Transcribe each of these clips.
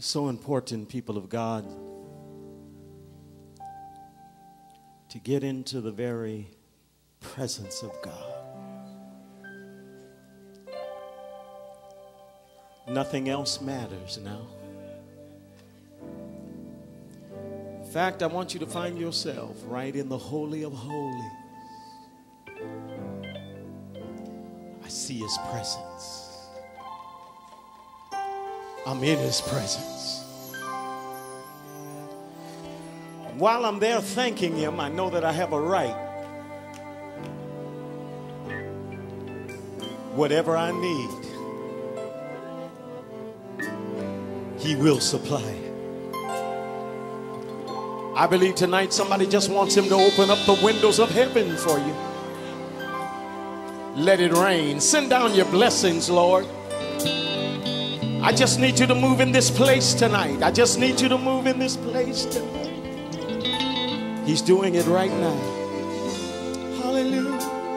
so important, people of God, to get into the very presence of God. Nothing else matters now. In fact, I want you to find yourself right in the Holy of Holies. I see His presence. I'm in His presence. While I'm there thanking Him, I know that I have a right. Whatever I need, He will supply. I believe tonight somebody just wants Him to open up the windows of heaven for you. Let it rain. Send down your blessings, Lord. I just need you to move in this place tonight. I just need you to move in this place tonight. He's doing it right now. Hallelujah.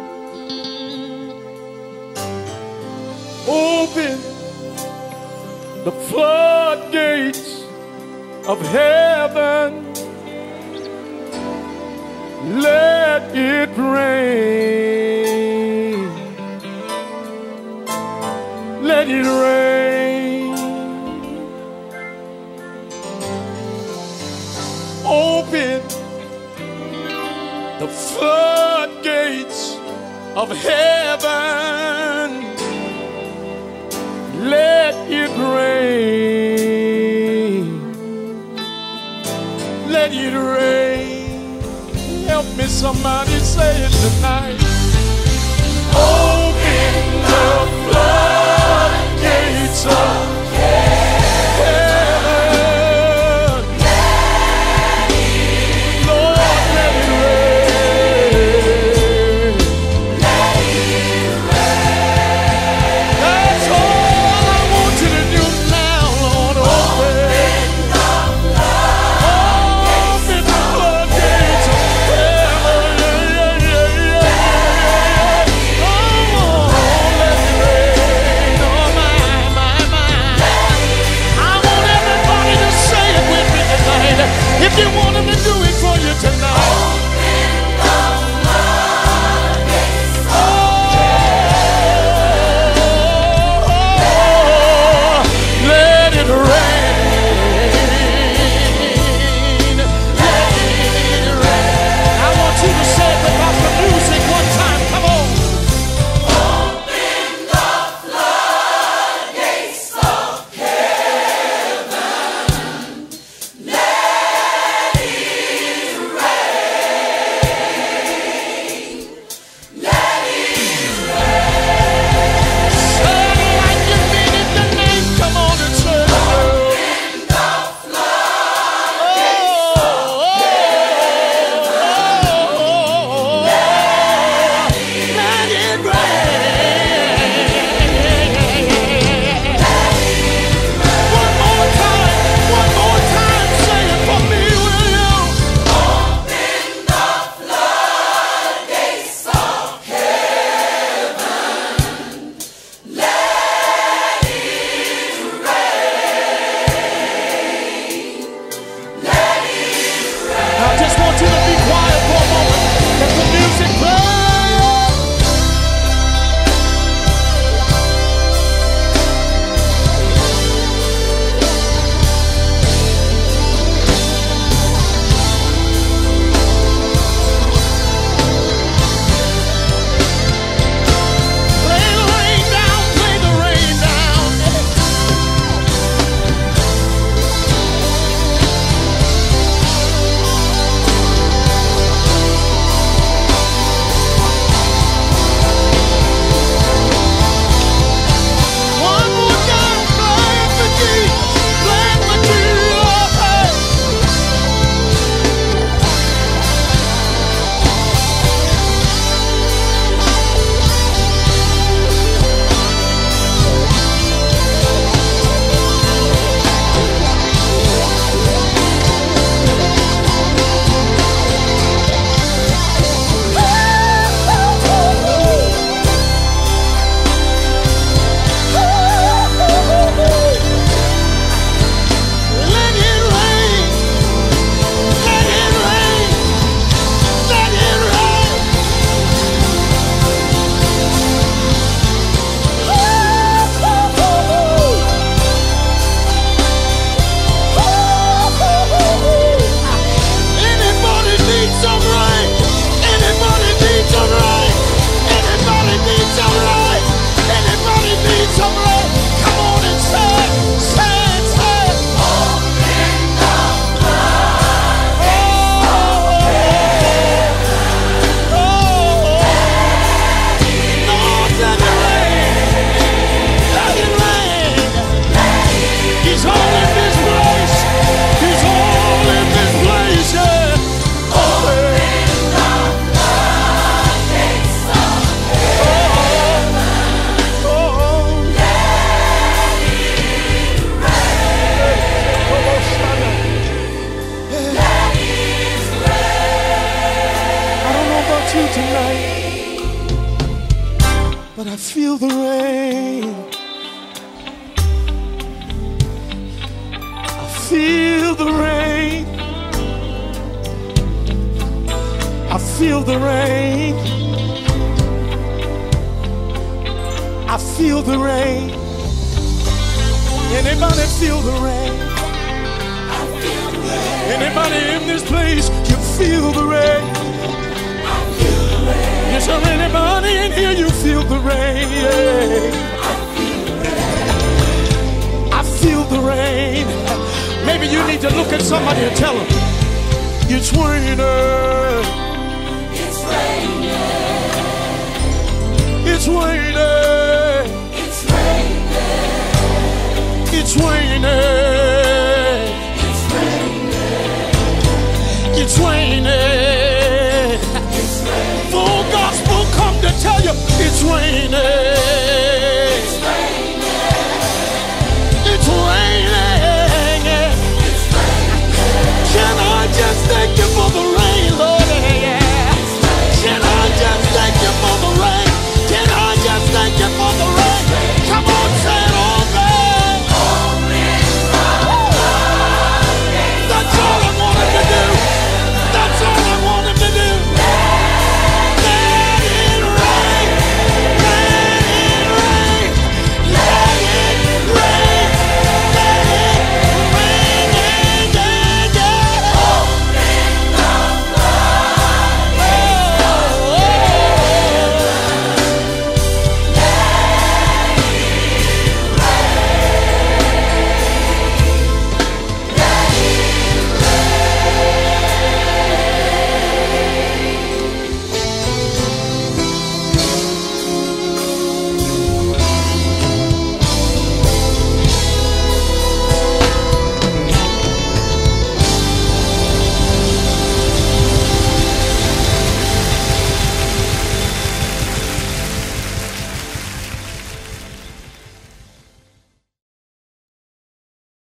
Open the floodgates of heaven. Let it rain. Let it rain. Open the floodgates of heaven. Let it rain. Let it rain. Help me, somebody say it tonight. Open the floodgates of you want Him to do it for you tonight. Let it rain. Let it rain. I want you to say it without the music one time. Come on. Open the floodgates of heaven. Let it rain. feel the rain. I feel the rain. I feel the rain. I feel the rain. Anybody feel the rain? I feel the rain. Anybody in this place, you feel the rain? I feel the rain. Is there anybody in here, you feel the rain? Yeah. I feel the rain. I feel the rain. Maybe you need to look at somebody and tell them, it's raining. It's raining. It's raining. It's raining. It's raining. It's raining. It's raining. It's raining. Full gospel come to tell you it's raining.